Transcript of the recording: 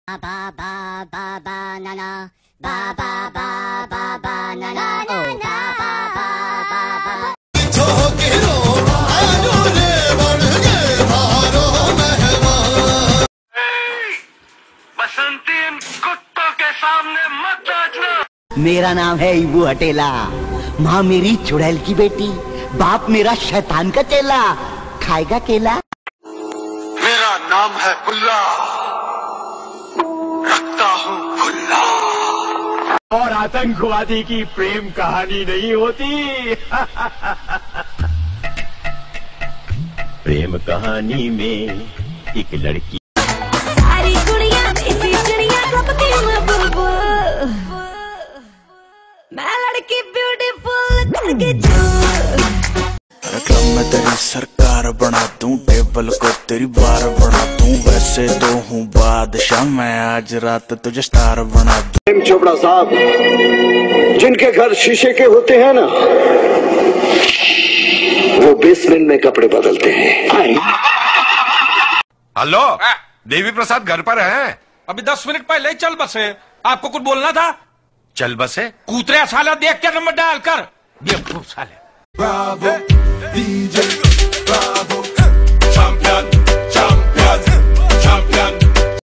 Ba ba ba ba ba na na ba ba ba ba ba na na oh ba ba ba ba ba बसंती इन कुत्तों के सामने मत नाचना। मेरा नाम है इबू हटेला, माँ मेरी चुड़ैल की बेटी, बाप मेरा शैतान का चेला, खाएगा केला। मेरा नाम है बुल्ला, रखता हूँ खुल्ला। और आतंकवादी की प्रेम कहानी नहीं होती। प्रेम कहानी में एक लड़की सारी दुनिया इसी चिड़िया कपती में बुलबुल, मैं लड़की ब्यूटीफुल करके क्लब में तेरी सरकार बना दूं, टेबल को तेरी बार बना दूं, वैसे तो हूँ बादशाह मैं, आज रात तुझे स्टार बना दूं। चोपड़ा साहब, जिनके घर शीशे के होते हैं ना, वो बेसमेंट में कपड़े बदलते हैं। हेलो, देवी प्रसाद घर पर हैं? अभी 10 मिनट पहले ही चल बसे। आपको कुछ बोलना था? चल बसे। कूतरे साला देख के नंबर डाल कर। बेवकूफ साले।